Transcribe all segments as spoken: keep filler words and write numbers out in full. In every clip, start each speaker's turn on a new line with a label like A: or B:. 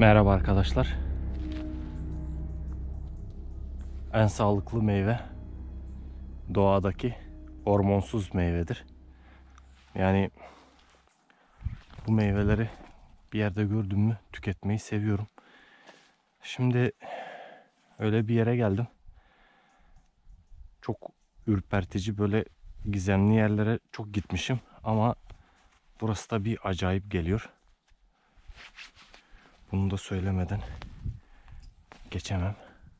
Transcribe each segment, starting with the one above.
A: Merhaba arkadaşlar. En sağlıklı meyve doğadaki hormonsuz meyvedir. Yani bu meyveleri bir yerde gördüm mü tüketmeyi seviyorum. Şimdi öyle bir yere geldim. Çok ürpertici, böyle gizemli yerlere çok gitmişim ama burası da bir acayip geliyor. Bunu da söylemeden geçemem.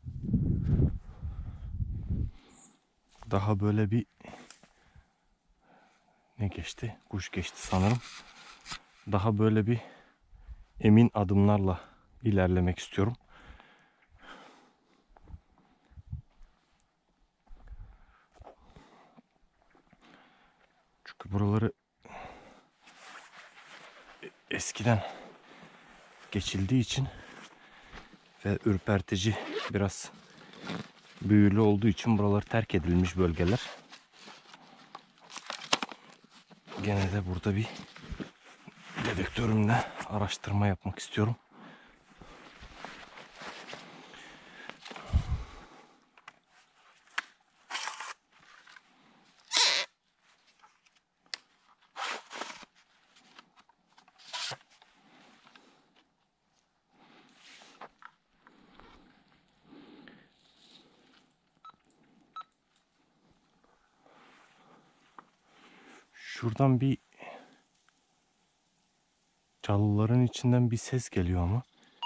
A: Daha böyle bir ne geçti? Kuş geçti sanırım. Daha böyle bir emin adımlarla ilerlemek istiyorum. Çünkü buraları eskiden geçildiği için ve ürpertici, biraz büyülü olduğu için buralar terk edilmiş bölgeler. Gene de burada bir dedektörümle araştırma yapmak istiyorum. Şuradan bir çalıların içinden bir ses geliyor ama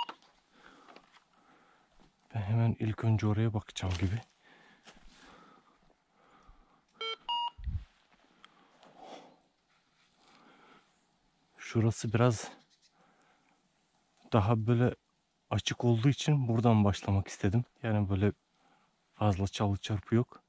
A: ben hemen ilk önce oraya bakacağım gibi. Şurası biraz daha böyle açık olduğu için buradan başlamak istedim. Yani böyle fazla çalı çarpı yok.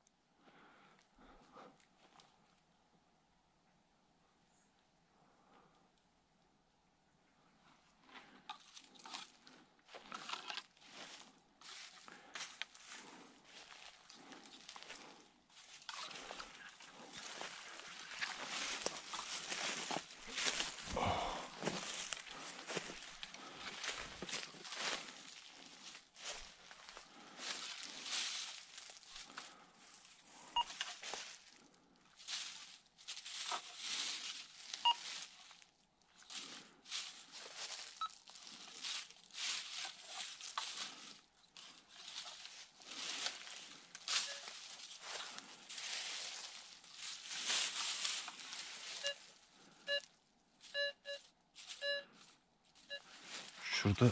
A: Şurada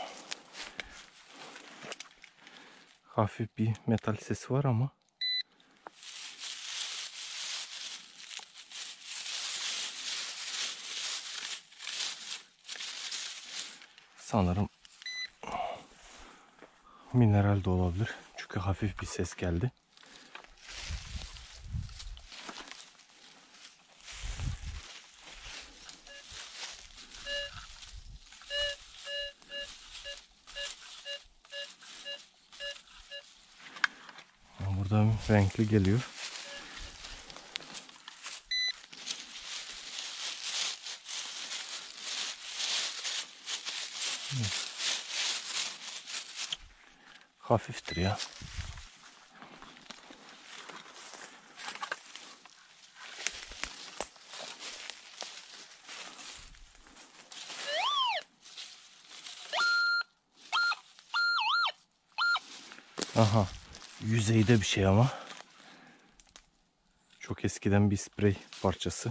A: hafif bir metal sesi var ama sanırım mineral de olabilir. Çünkü hafif bir ses geldi. Buradan renkli geliyor. Hafiftir ya. Aha. Yüzeyde bir şey ama. Çok eskiden bir sprey parçası.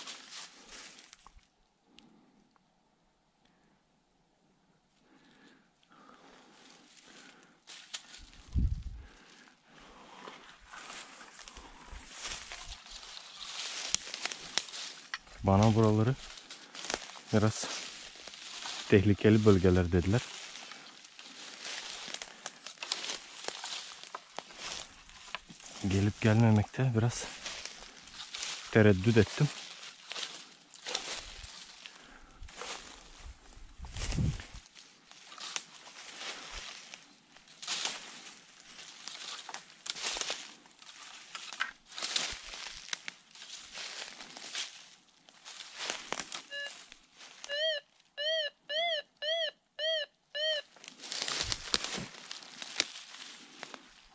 A: Bana buraları biraz tehlikeli bölgeler dediler. Gelip gelmemekte biraz tereddüt ettim.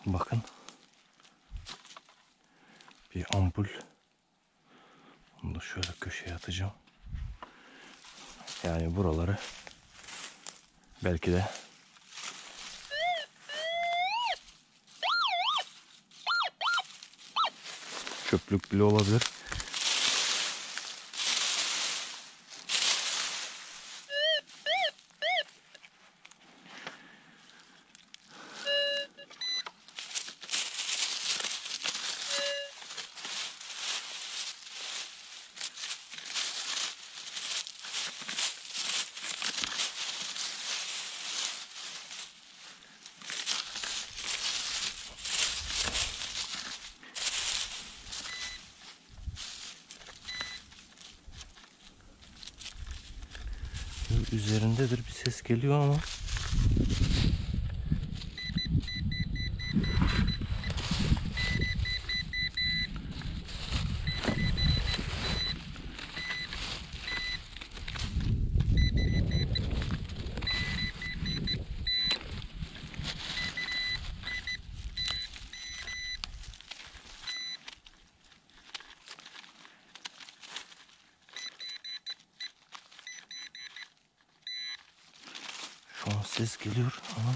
A: Bakın. Bir ampul. Bunu da şöyle köşeye atacağım. Yani buraları belki de çöplük bile olabilir. Üzerindedir, bir ses geliyor ama şu an ses geliyor ama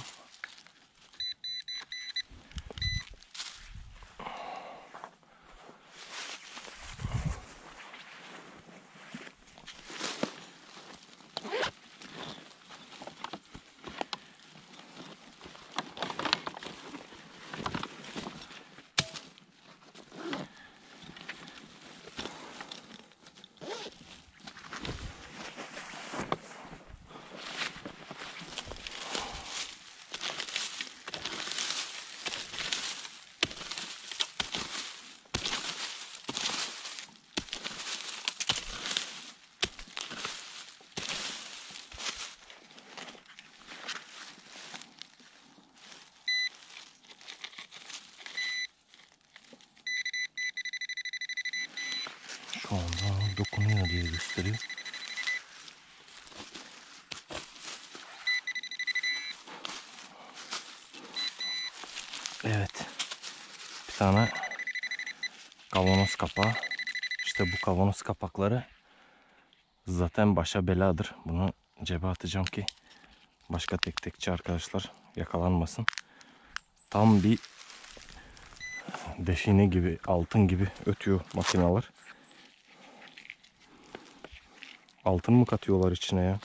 A: şu anda dokunuyor diye gösteriyor. Evet. Bir tane kavanoz kapağı. İşte bu kavanoz kapakları zaten başa beladır. Bunu cebe atacağım ki başka tek tekçi arkadaşlar yakalanmasın. Tam bir define gibi, altın gibi ötüyor makineler. Altın mı katıyorlar içine ya?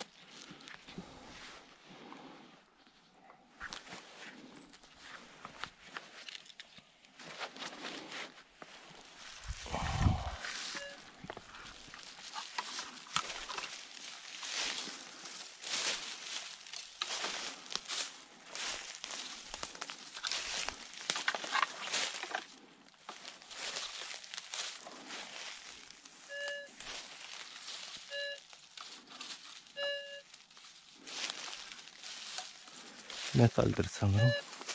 A: Metaldir sanırım.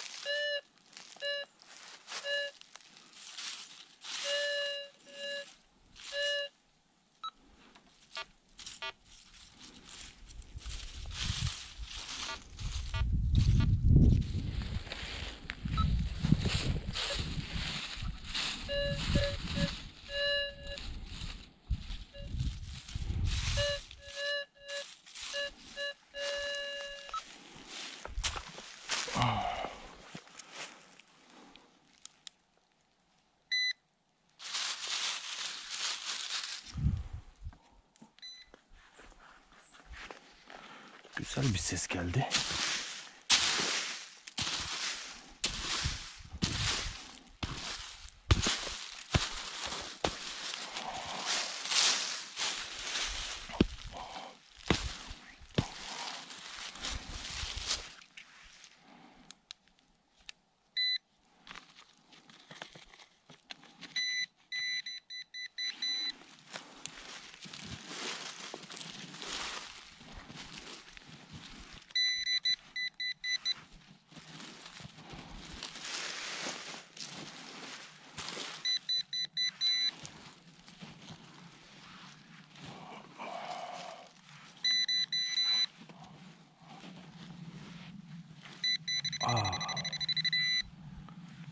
A: Güzel bir ses geldi. Aa,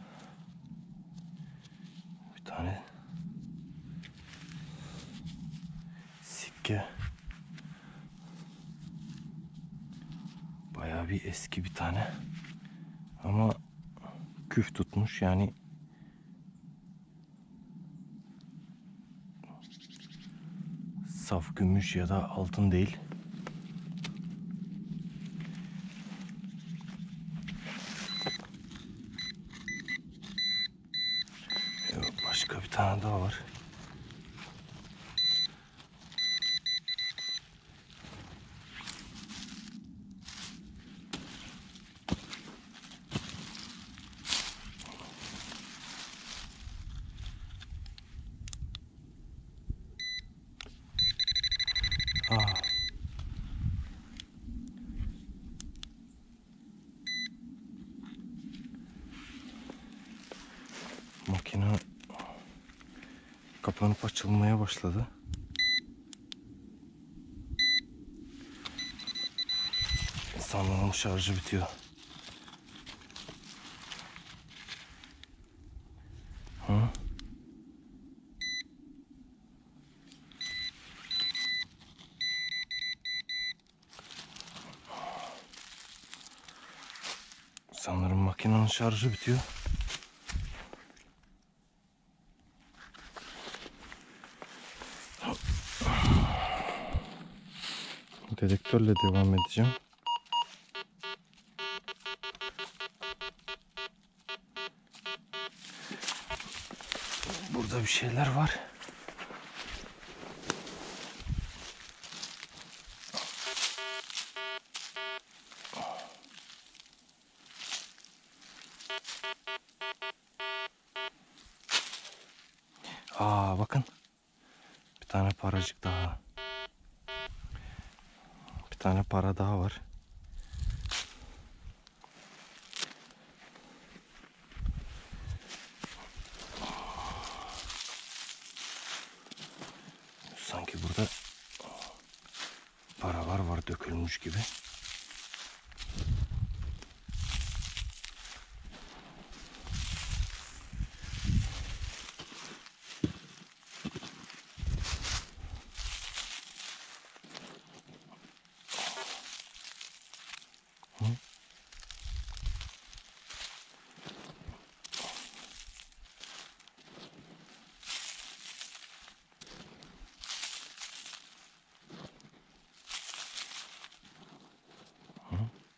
A: Bayağı bir eski bir tane. Ama küf tutmuş yani. Saf gümüş ya da altın değil. Başka bir tane daha var. Aa. Makine kapanıp açılmaya başladı. Sanırım şarjı bitiyor. Hı? Sanırım makinenin şarjı bitiyor. Dedektörle devam edeceğim. Burada bir şeyler var. Aa bakın. Bir tane paracık daha. Bir tane para daha var. Sanki burada paralar var dökülmüş gibi. Hı? Hı?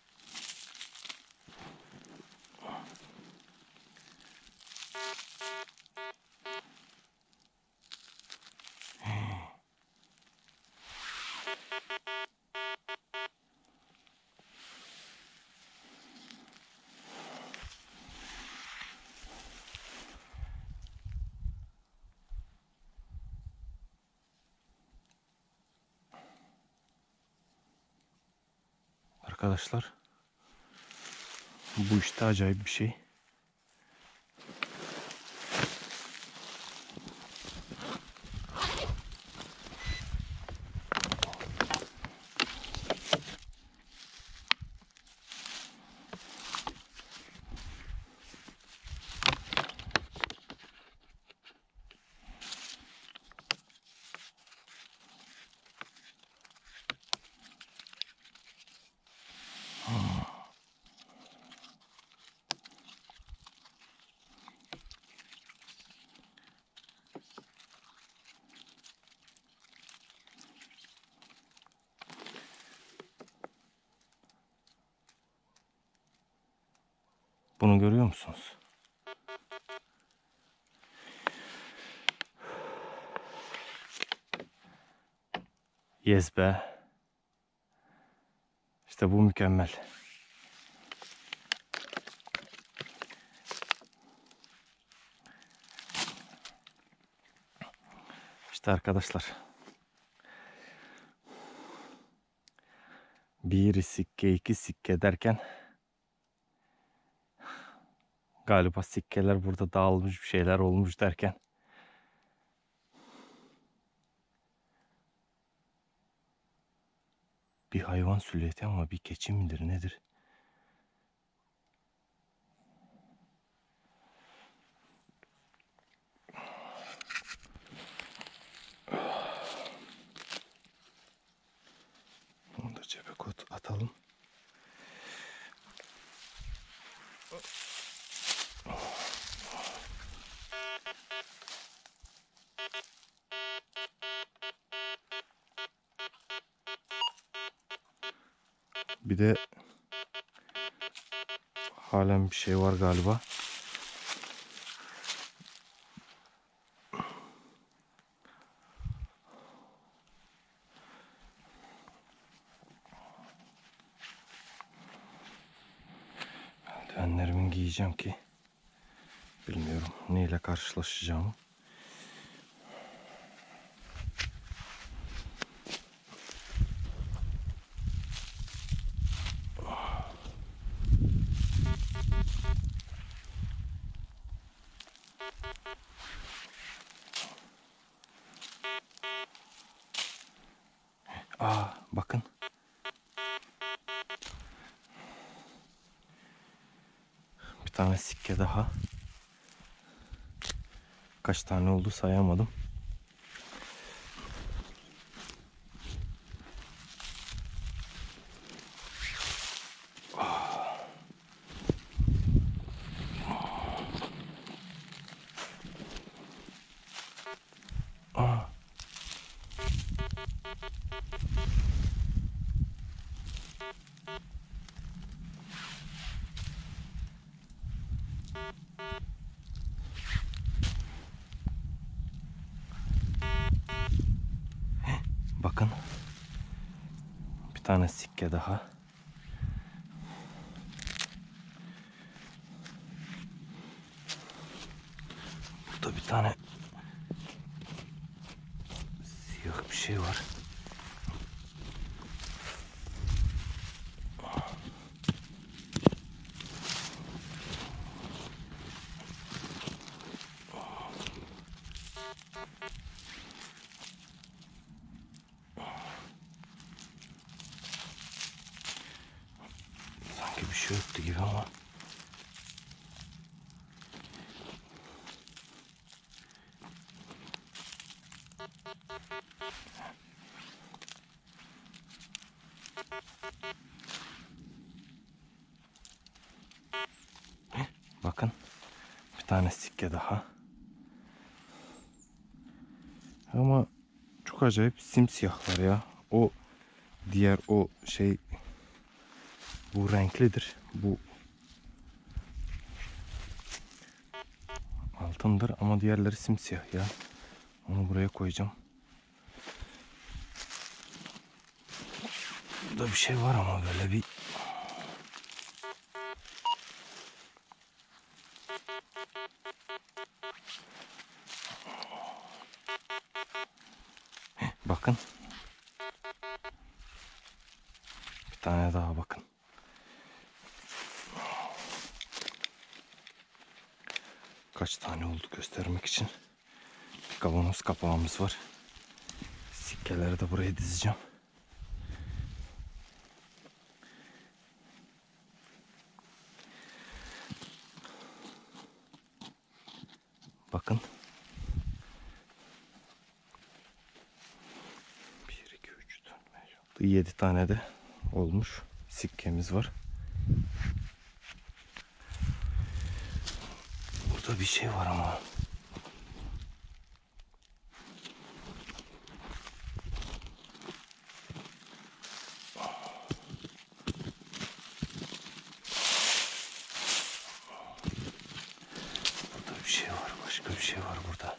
A: Arkadaşlar, bu işte acayip bir şey. Bunu görüyor musunuz? Yes be. İşte bu mükemmel. İşte arkadaşlar. Bir sikke iki sikke derken galiba sikkeler burada dağılmış, bir şeyler olmuş derken bir hayvan silüeti ama bir keçi midir nedir? Bunu da cebe atalım. Bir de halen bir şey var galiba. Eldivenlerimi giyeceğim ki bilmiyorum neyle karşılaşacağımı. Aa, bakın. Bir tane sikke daha. Kaç tane oldu sayamadım. Aa. Bakın. Bir tane sikke daha. Burada bir tane siyah bir şey var. Sanki bir şey yoktu gibi ama. Bakın. Bir tane sikke daha. Ama çok acayip simsiyahlar ya. O diğer o şey bu renklidir. Bu altındır ama diğerleri simsiyah ya. Onu buraya koyacağım. Burada bir şey var ama böyle bir bakın. Bir tane daha bakın. Kaç tane oldu göstermek için. Bir kavanoz kapağımız var. Sikkeleri de buraya dizeceğim. Bakın. bir, iki, üç, dört, beş, altı, yedi tane de olmuş. Sikkemiz var. Burada bir şey var ama. Burada bir şey var. Başka bir şey var burada.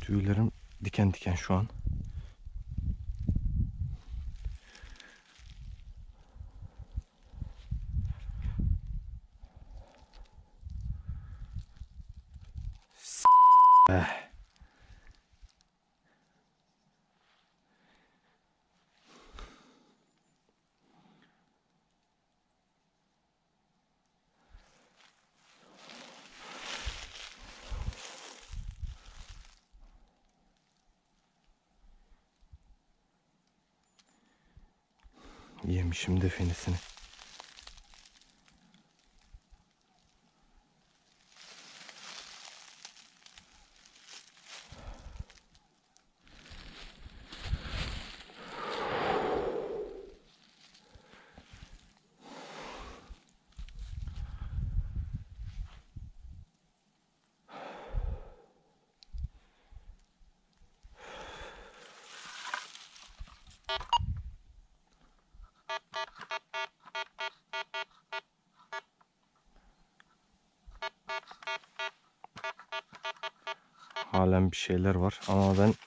A: Tüylerim diken diken şu an. Eh. Yemişim defenesini. Halen bir şeyler var ama ben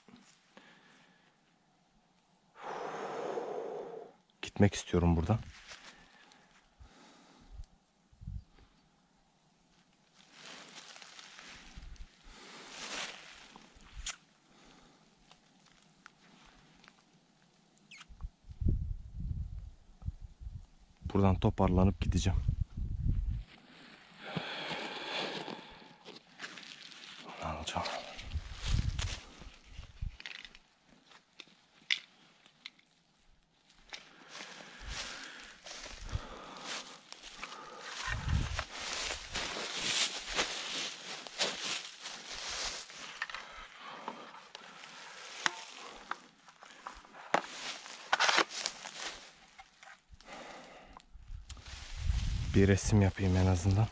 A: gitmek istiyorum buradan. Buradan toparlanıp gideceğim. Ne alacağım? Bir resim yapayım en azından.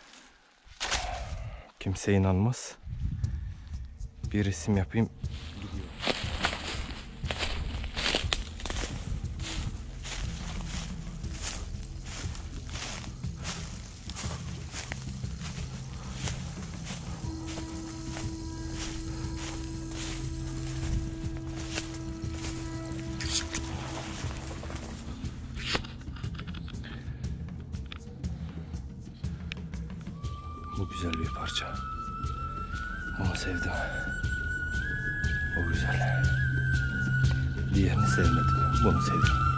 A: Kimse inanmaz. Bir resim yapayım. Bu güzel bir parça. Bunu sevdim. O güzel. Diğerini sevmedim. Bunu sevdim.